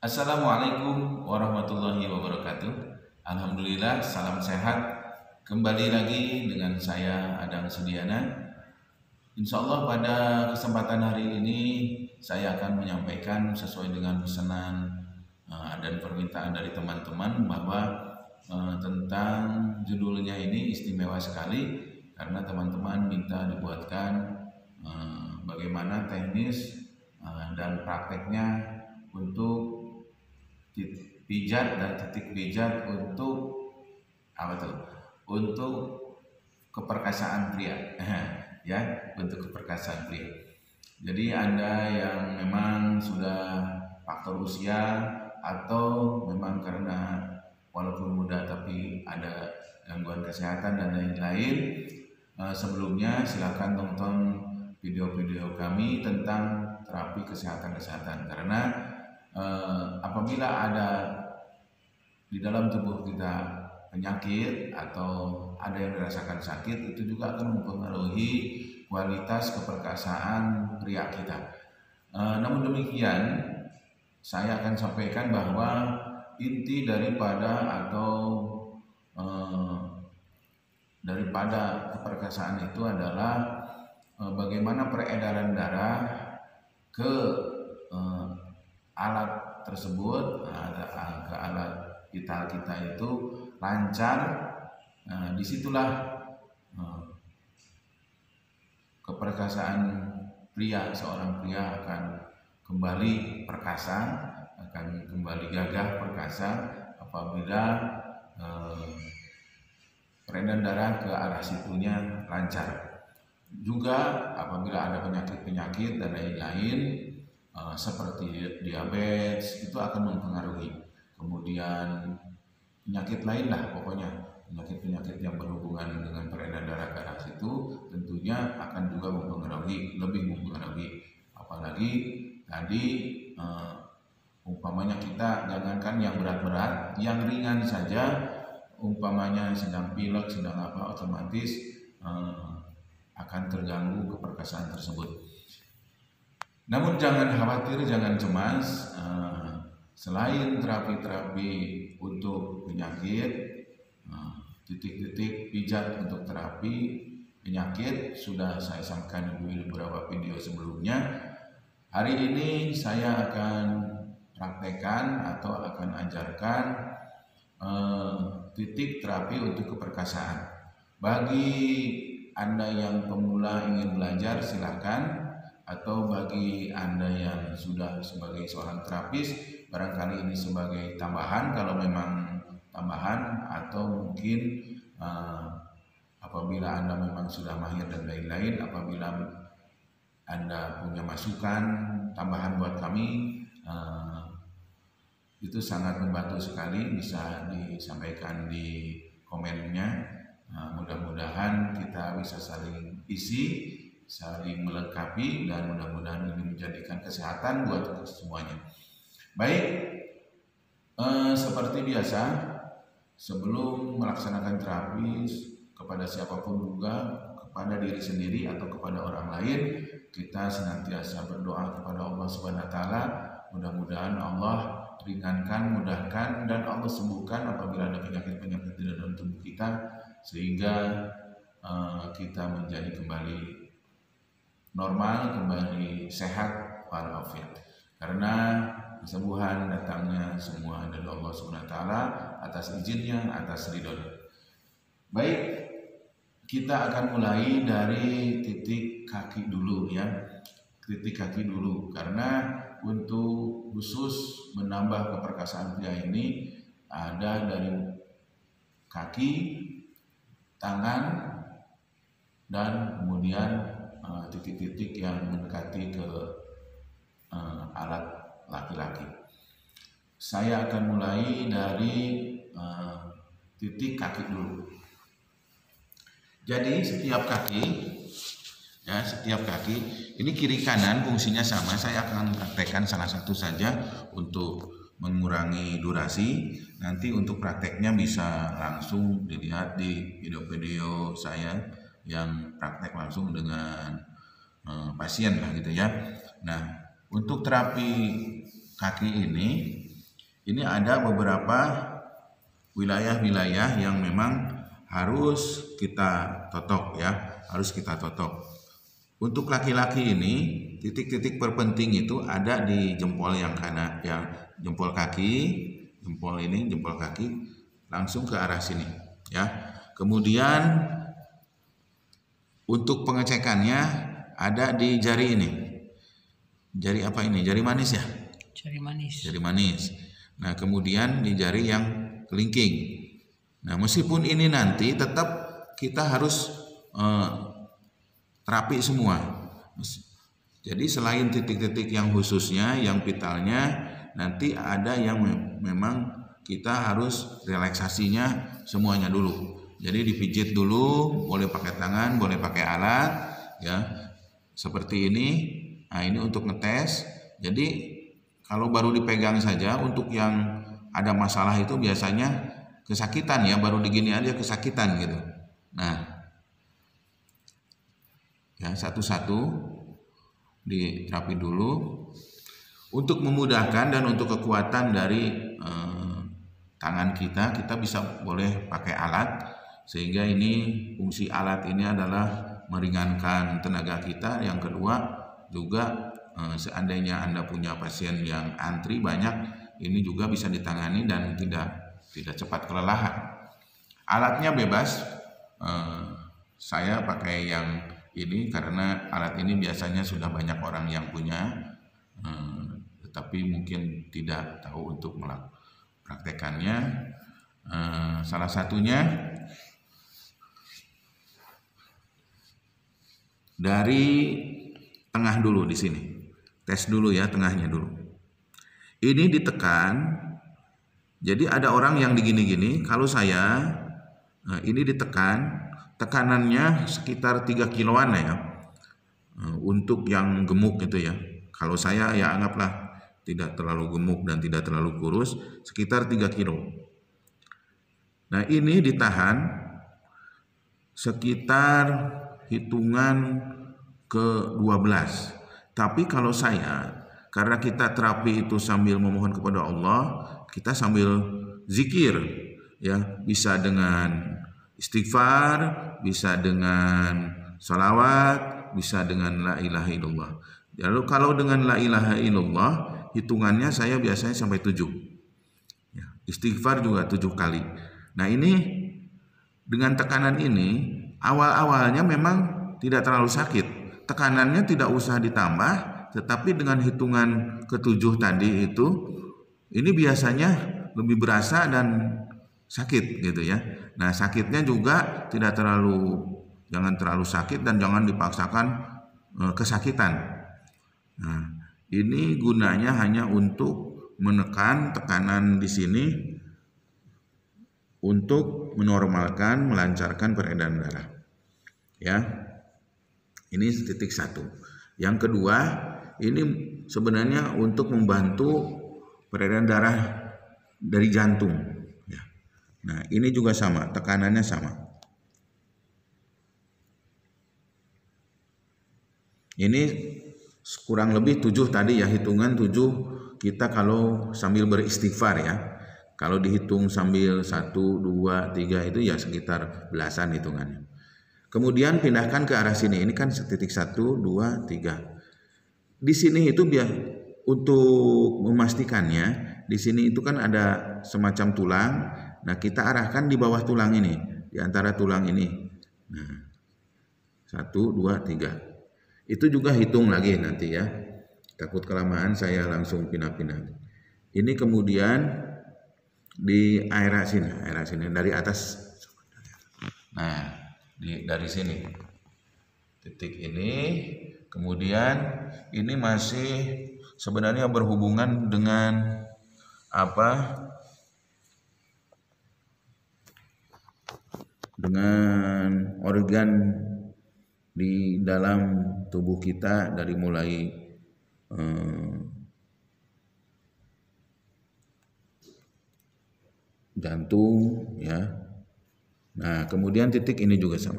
Assalamualaikum warahmatullahi wabarakatuh. Alhamdulillah, salam sehat. Kembali lagi dengan saya Adang Sudiana. Insya Allah pada kesempatan hari ini saya akan menyampaikan sesuai dengan pesanan dan permintaan dari teman-teman bahwa tentang judulnya ini istimewa sekali karena teman-teman minta dibuatkan bagaimana teknis dan prakteknya untuk pijat dan titik pijat untuk apa tuh? Untuk keperkasaan pria, ya, untuk keperkasaan pria. Jadi Anda yang memang sudah faktor usia atau memang karena walaupun muda tapi ada gangguan kesehatan dan lain-lain, sebelumnya silakan tonton video-video kami tentang terapi kesehatan karena apabila ada di dalam tubuh kita penyakit atau ada yang dirasakan sakit, itu juga akan mempengaruhi kualitas keperkasaan pria kita. Namun demikian, saya akan sampaikan bahwa inti daripada keperkasaan itu adalah bagaimana peredaran darah ke alat tersebut, ke alat vital kita itu lancar. Disitulah keperkasaan seorang pria akan kembali perkasa, akan kembali gagah perkasa apabila peredaran darah ke arah situnya lancar. Juga apabila ada penyakit-penyakit dan lain-lain seperti diabetes itu akan mempengaruhi. Kemudian penyakit lain lah, pokoknya penyakit-penyakit yang berhubungan dengan peredaran darah ke arah situ tentunya akan juga lebih mempengaruhi. Apalagi tadi umpamanya kita jangankan yang berat-berat, yang ringan saja, umpamanya sedang pilek, sedang apa, otomatis akan terganggu keperkasaan tersebut. Namun jangan khawatir, jangan cemas. Selain terapi-terapi untuk penyakit, titik-titik pijat untuk terapi penyakit sudah saya sampaikan di beberapa video sebelumnya. Hari ini saya akan praktekkan atau akan ajarkan titik terapi untuk keperkasaan. Bagi Anda yang pemula ingin belajar, silakan. Atau bagi Anda yang sudah sebagai seorang terapis, barangkali ini sebagai tambahan kalau memang tambahan, atau mungkin apabila Anda memang sudah mahir dan lain-lain, apabila Anda punya masukan tambahan buat kami, itu sangat membantu sekali, bisa disampaikan di komennya. Mudah-mudahan kita bisa saling isi, saling melengkapi, dan mudah-mudahan ini menjadikan kesehatan buat semuanya. Baik, seperti biasa, sebelum melaksanakan terapi kepada siapapun juga, kepada diri sendiri atau kepada orang lain, kita senantiasa berdoa kepada Allah Subhanahu wa taala. Mudah-mudahan Allah ringankan, mudahkan, dan Allah sembuhkan apabila ada penyakit-penyakit di dalam tubuh kita, sehingga kita menjadi kembali normal, kembali sehat walafiat. Karena kesembuhan datangnya semua dari Allah Subhanahu wa taala atas izinnya, atas ridhonya. Baik, kita akan mulai dari titik kaki dulu ya. Titik kaki dulu, karena untuk khusus menambah keperkasaan pria ini ada dari kaki, tangan, dan kemudian titik-titik yang mendekati ke alat laki-laki. Saya akan mulai dari titik kaki dulu. Jadi setiap kaki ini kiri kanan fungsinya sama. Saya akan praktekkan salah satu saja untuk mengurangi durasi. Nanti untuk prakteknya bisa langsung dilihat di video-video saya yang praktek langsung dengan pasien lah gitu ya. Nah, untuk terapi kaki ini ini ada beberapa wilayah-wilayah yang memang harus kita totok ya, harus kita totok. Untuk laki-laki ini titik-titik terpenting itu ada di jempol yang kanan, yang jempol kaki, jempol ini, jempol kaki langsung ke arah sini ya. Kemudian untuk pengecekannya ada di jari ini. Jari apa ini? Jari manis ya? Jari manis. Jari manis. Nah, kemudian di jari yang kelingking. Nah, meskipun ini nanti tetap kita harus terapi semua. Jadi selain titik-titik yang khususnya, yang vitalnya, nanti ada yang memang kita harus relaksasinya semuanya dulu. Jadi dipijit dulu, boleh pakai tangan, boleh pakai alat, ya, seperti ini. Nah, ini untuk ngetes. Jadi kalau baru dipegang saja, untuk yang ada masalah itu biasanya kesakitan ya, baru digini aja kesakitan gitu. Nah, ya satu-satu diterapi dulu untuk memudahkan dan untuk kekuatan dari tangan kita bisa boleh pakai alat, sehingga ini fungsi alat ini adalah meringankan tenaga kita. Yang kedua juga seandainya Anda punya pasien yang antri banyak, ini juga bisa ditangani dan tidak cepat kelelahan. Alatnya bebas, saya pakai yang ini karena alat ini biasanya sudah banyak orang yang punya, tetapi mungkin tidak tahu untuk mempraktekannya. Salah satunya dari tengah dulu di sini. Tes dulu ya, tengahnya dulu. Ini ditekan. Jadi ada orang yang digini-gini. Kalau saya ini ditekan, tekanannya sekitar 3 kiloan ya. Untuk yang gemuk gitu ya. Kalau saya ya anggaplah tidak terlalu gemuk dan tidak terlalu kurus, sekitar 3 kilo. Nah, ini ditahan sekitar hitungan ke-12. Tapi kalau saya, karena kita terapi itu sambil memohon kepada Allah, kita sambil zikir ya, bisa dengan istighfar, bisa dengan sholawat, bisa dengan la ilaha illallah. Lalu kalau dengan la ilaha illallah, hitungannya saya biasanya sampai 7 ya, istighfar juga 7 kali. Nah, ini dengan tekanan ini awal-awalnya memang tidak terlalu sakit, tekanannya tidak usah ditambah, tetapi dengan hitungan ke-7 tadi itu, ini biasanya lebih berasa dan sakit gitu ya. Nah, sakitnya juga jangan terlalu sakit dan jangan dipaksakan kesakitan. Nah, ini gunanya hanya untuk menekan tekanan di sini untuk menormalkan, melancarkan peredaran darah. Ya. Ini titik 1. Yang kedua, ini sebenarnya untuk membantu peredaran darah dari jantung. Ya. Nah, ini juga sama, tekanannya sama. Ini kurang lebih 7 tadi ya, hitungan 7 kita kalau sambil beristighfar ya. Kalau dihitung sambil 1, 2, 3 itu ya sekitar belasan hitungannya. Kemudian pindahkan ke arah sini. Ini kan titik 1, 2, 3. Di sini itu biar untuk memastikannya, di sini itu kan ada semacam tulang. Nah, kita arahkan di bawah tulang ini, di antara tulang ini. Nah, 1, 2, 3. Itu juga hitung lagi nanti ya. Takut kelamaan saya langsung pindah-pindah. Ini kemudian di area sini dari atas. Nah, dari sini titik ini, kemudian ini masih sebenarnya berhubungan dengan apa? Dengan organ di dalam tubuh kita, dari mulai jantung ya. Nah, kemudian titik ini juga sama.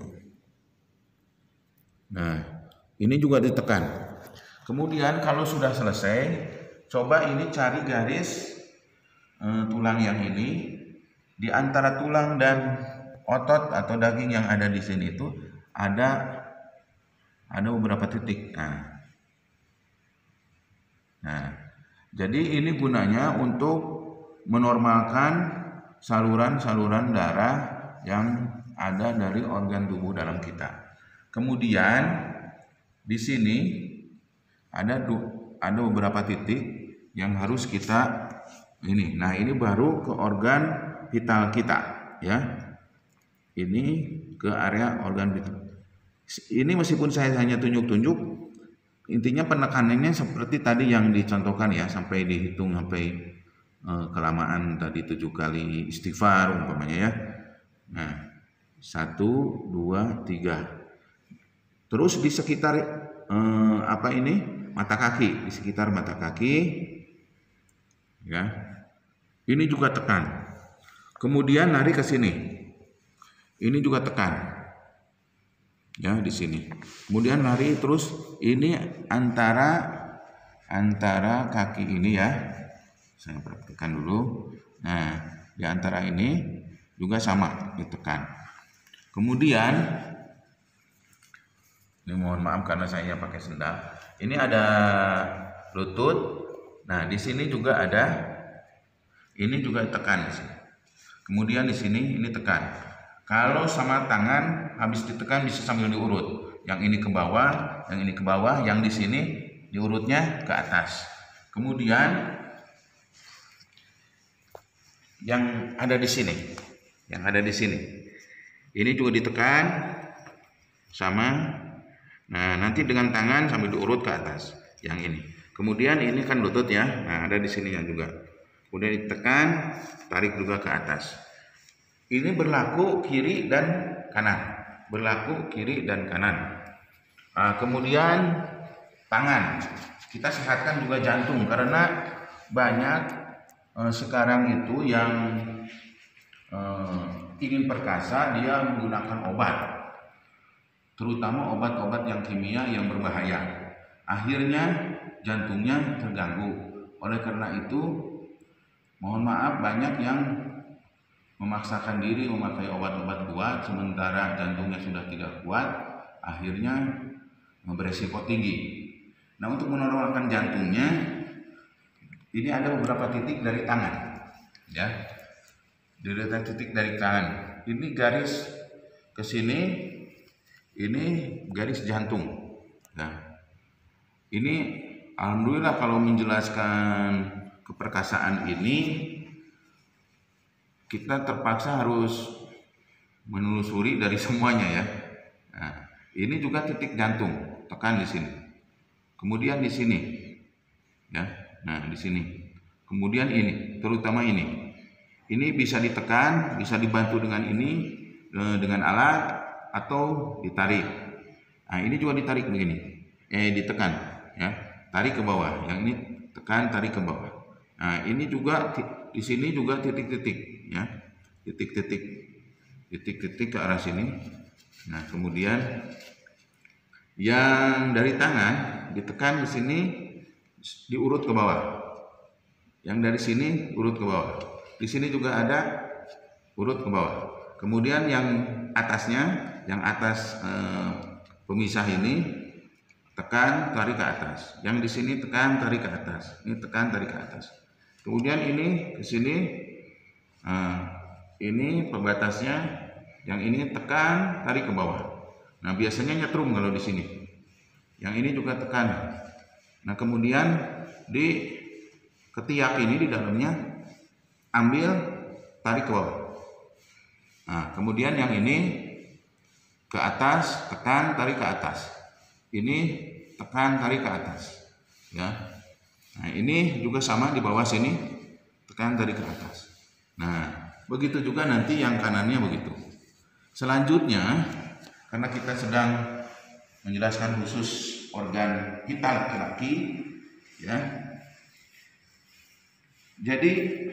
Nah, ini juga ditekan. Kemudian kalau sudah selesai, coba ini cari garis tulang yang ini, di antara tulang dan otot atau daging yang ada di sini itu ada beberapa titik. Nah, jadi ini gunanya untuk menormalkan saluran-saluran darah yang ada dari organ tubuh dalam kita. Kemudian di sini ada beberapa titik yang harus kita ini. Nah, ini baru ke organ vital kita, ya. Ini ke area organ vital. Ini meskipun saya hanya tunjuk-tunjuk, intinya penekanannya seperti tadi yang dicontohkan ya, sampai dihitung sampai kelamaan tadi 7 kali istighfar umpamanya ya. Nah, 1, 2, 3. Terus di sekitar mata kaki, di sekitar mata kaki, ya. Ini juga tekan. Kemudian lari ke sini. Ini juga tekan. Ya, di sini. Kemudian lari terus ini antara kaki ini ya. Saya perhatikan dulu. Nah, di antara ini juga sama ditekan. Kemudian ini mohon maaf karena saya pakai sendal. Ini ada lutut. Nah, di sini juga ada. Ini juga tekan di sini. Kemudian di sini ini tekan. Kalau sama tangan habis ditekan bisa sambil diurut. Yang ini ke bawah, yang ini ke bawah, yang di sini diurutnya ke atas. Kemudian yang ada di sini, ini juga ditekan sama. Nah, nanti dengan tangan sambil diurut ke atas. Yang ini. Kemudian ini kan lutut ya. Nah, ada di sininya juga. Kemudian ditekan, tarik juga ke atas. Ini berlaku kiri dan kanan. Kemudian tangan. Kita sehatkan juga jantung karena banyak sekarang itu yang ingin perkasa dia menggunakan obat, terutama obat-obat yang kimia yang berbahaya. Akhirnya jantungnya terganggu. Oleh karena itu, mohon maaf banyak yang memaksakan diri memakai obat-obat kuat sementara jantungnya sudah tidak kuat, akhirnya beresiko tinggi. Nah, untuk menormalkan jantungnya, ini ada beberapa titik dari tangan, ya. Titik dari tangan. Ini garis ke sini, ini garis jantung. Nah, ini alhamdulillah kalau menjelaskan keperkasaan ini kita terpaksa harus menelusuri dari semuanya ya. Nah, ini juga titik jantung, tekan di sini. Kemudian di sini, ya. Nah, di sini. Kemudian ini, terutama ini. Ini bisa ditekan, bisa dibantu dengan ini, dengan alat atau ditarik. Nah, ini juga ditarik begini, ditekan, ya. Tarik ke bawah. Yang ini tekan, tarik ke bawah. Nah, ini juga di sini juga titik-titik, ya, titik-titik ke arah sini. Nah, kemudian yang dari tangan ditekan di sini, diurut ke bawah. Yang dari sini urut ke bawah. Di sini juga ada urut ke bawah. Kemudian yang atasnya, yang atas pemisah ini tekan, tarik ke atas. Yang di sini tekan, tarik ke atas. Ini tekan, tarik ke atas. Kemudian ini ke sini, ini pembatasnya. Yang ini tekan, tarik ke bawah. Nah, biasanya nyetrum kalau di sini. Yang ini juga tekan. Nah, kemudian di ketiak ini di dalamnya ambil, tarik ke bawah. Nah, kemudian yang ini ke atas, tekan, tarik ke atas. Ini tekan, tarik ke atas. Ya. Nah, ini juga sama di bawah sini, tekan, tarik ke atas. Nah, begitu juga nanti yang kanannya begitu. Selanjutnya, karena kita sedang menjelaskan khusus organ vital laki-laki, ya. Jadi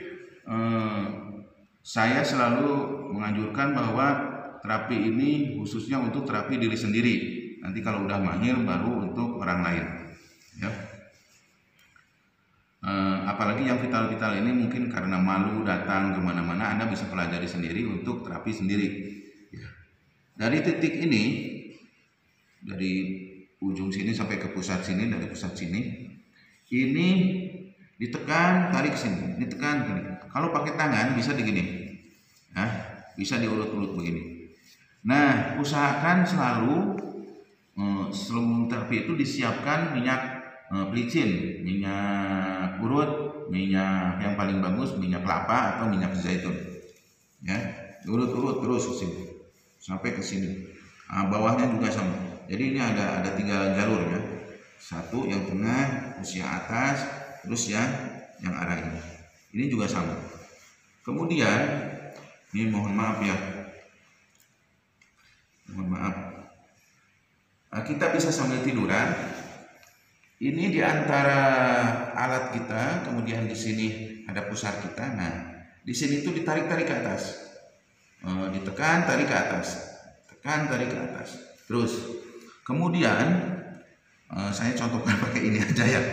saya selalu menganjurkan bahwa terapi ini khususnya untuk terapi diri sendiri. Nanti kalau udah mahir baru untuk orang lain. Ya. Apalagi yang vital-vital ini mungkin karena malu datang kemana-mana, Anda bisa pelajari sendiri untuk terapi sendiri. Ya. Dari titik ini, dari ujung sini sampai ke pusat sini, dari pusat sini, ini ditekan, tarik sini, ditekan gini. Kalau pakai tangan bisa digini, nah, bisa diurut-urut begini. Nah, usahakan selalu sebelum terapi itu disiapkan minyak pelicin, minyak urut, minyak yang paling bagus minyak kelapa atau minyak zaitun. Ya, urut-urut terus ke sini sampai ke sini. Nah, bawahnya juga sama. Jadi ini ada 3 jalur ya. Satu yang tengah, terus yang atas, terus yang arah ini. Ini juga sama. Kemudian, ini mohon maaf ya. Mohon maaf. Kita bisa sambil tiduran. Ini di antara alat kita, kemudian di sini ada pusar kita. Nah, di sini tuh ditarik-tarik ke atas. Ditekan, tarik ke atas. Tekan, tarik ke atas. Terus, kemudian saya contohkan pakai ini aja ya.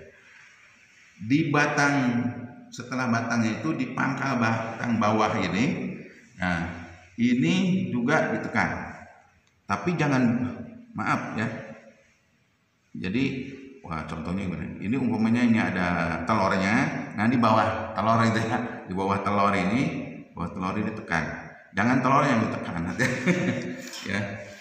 Di batang, setelah batangnya itu di pangkal batang bawah ini. Nah, ini juga ditekan. Tapi jangan, maaf ya. Jadi, wah contohnya gini. Ini umpamanya ini ada telurnya. Nah di bawah telur itu ya, di bawah telur ini ditekan. Jangan telurnya yang ditekan nanti. Ya.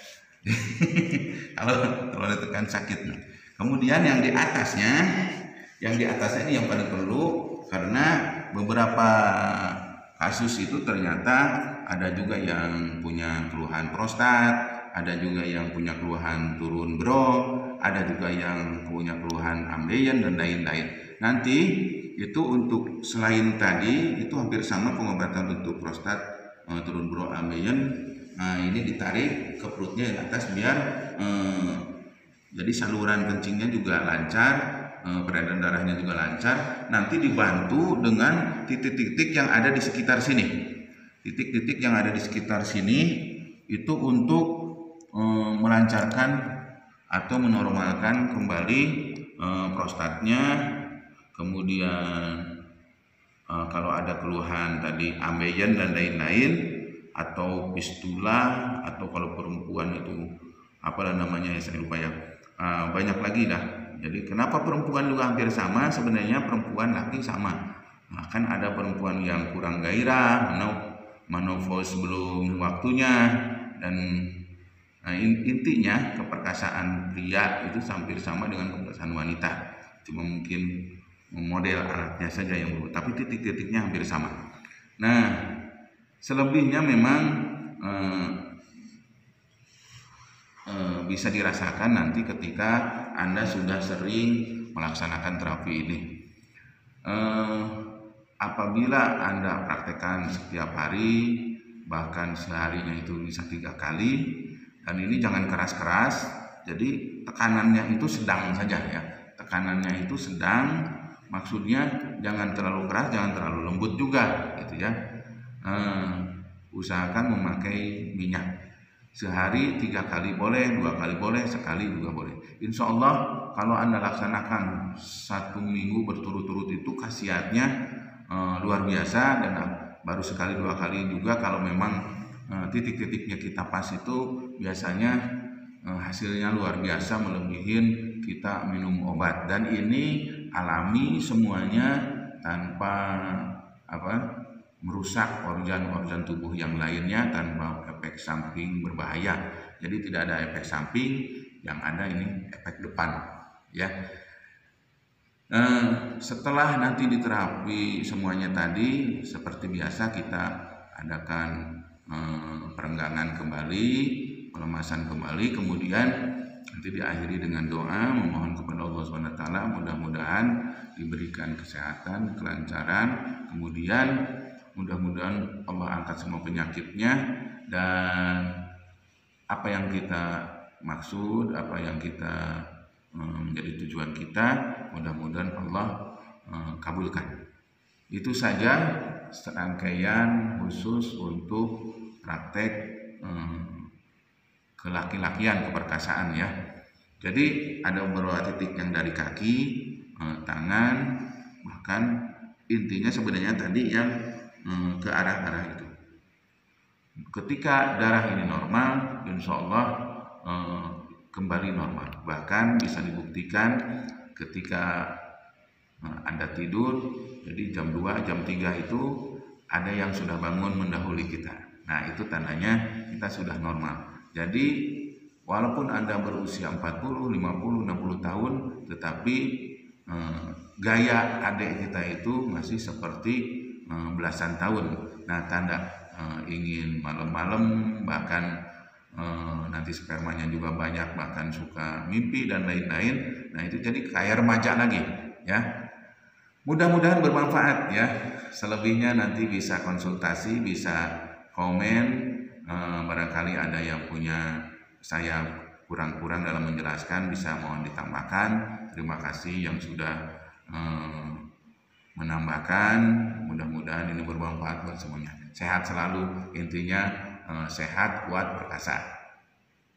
Kalau telur ditekan sakit. Kemudian yang di atasnya ini yang paling perlu, karena beberapa kasus itu ternyata ada juga yang punya keluhan prostat. Ada juga yang punya keluhan turun bro, ada juga yang punya keluhan ambeien dan lain-lain. Nanti itu untuk selain tadi itu hampir sama pengobatan untuk prostat, turun bro, ambeien. Nah ini ditarik ke perutnya di atas biar jadi saluran kencingnya juga lancar, peredaran darahnya juga lancar. Nanti dibantu dengan titik-titik yang ada di sekitar sini. Titik-titik yang ada di sekitar sini itu untuk melancarkan atau menormalkan kembali prostatnya. Kemudian kalau ada keluhan tadi ambeien dan lain-lain, atau fistula, atau kalau perempuan itu apalah namanya saya lupa ya, banyak lagi dah. Jadi kenapa perempuan juga hampir sama? Sebenarnya perempuan laki sama. Nah, kan ada perempuan yang kurang gairah, menopause belum waktunya, dan intinya keperkasaan pria itu hampir sama dengan keperkasaan wanita, cuma mungkin model alatnya saja yang berubah, tapi titik-titiknya hampir sama. Nah, selebihnya memang bisa dirasakan nanti ketika Anda sudah sering melaksanakan terapi ini. Apabila Anda praktekkan setiap hari, bahkan seharinya itu bisa 3 kali. Dan ini jangan keras-keras, jadi tekanannya itu sedang saja ya. Tekanannya itu sedang, maksudnya jangan terlalu keras, jangan terlalu lembut juga, gitu ya. Usahakan memakai minyak. Sehari 3 kali boleh, 2 kali boleh, sekali juga boleh. Insya Allah kalau Anda laksanakan 1 minggu berturut-turut itu khasiatnya luar biasa, dan baru sekali 2 kali juga kalau memang titik-titiknya kita pas itu biasanya hasilnya luar biasa, melebihin kita minum obat. Dan ini alami semuanya tanpa merusak organ-organ tubuh yang lainnya, tanpa efek samping berbahaya. Jadi tidak ada efek samping, yang ada ini efek depan ya. Setelah nanti diterapi semuanya tadi, seperti biasa kita adakan perenggangan kembali, pelemasan kembali, kemudian nanti diakhiri dengan doa memohon kepada Allah SWT mudah-mudahan diberikan kesehatan, kelancaran, kemudian mudah-mudahan Allah angkat semua penyakitnya, dan apa yang kita maksud, apa yang kita menjadi tujuan kita, mudah-mudahan Allah kabulkan. Itu saja serangkaian khusus untuk praktek kelaki-lakian, keperkasaan ya. Jadi ada beberapa titik yang dari kaki, tangan, kan intinya sebenarnya tadi yang ke arah-arah itu. Ketika darah ini normal, insya Allah kembali normal. Bahkan bisa dibuktikan ketika Anda tidur, jadi jam 2, jam 3 itu ada yang sudah bangun mendahului kita. Nah, itu tandanya kita sudah normal. Jadi walaupun Anda berusia 40, 50, 60 tahun, tetapi gaya adik kita itu masih seperti belasan tahun. Nah, tanda ingin malam-malam, bahkan nanti spermanya juga banyak, bahkan suka mimpi dan lain-lain. Nah, itu jadi kayak remaja lagi, ya. Mudah-mudahan bermanfaat ya. Selebihnya nanti bisa konsultasi, bisa komen. Barangkali ada yang punya saya kurang-kurang dalam menjelaskan, bisa mohon ditambahkan. Terima kasih yang sudah menambahkan. Mudah-mudahan ini bermanfaat buat semuanya. Sehat selalu, intinya sehat, kuat, perkasa.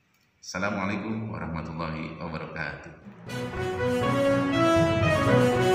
Assalamualaikum warahmatullahi wabarakatuh.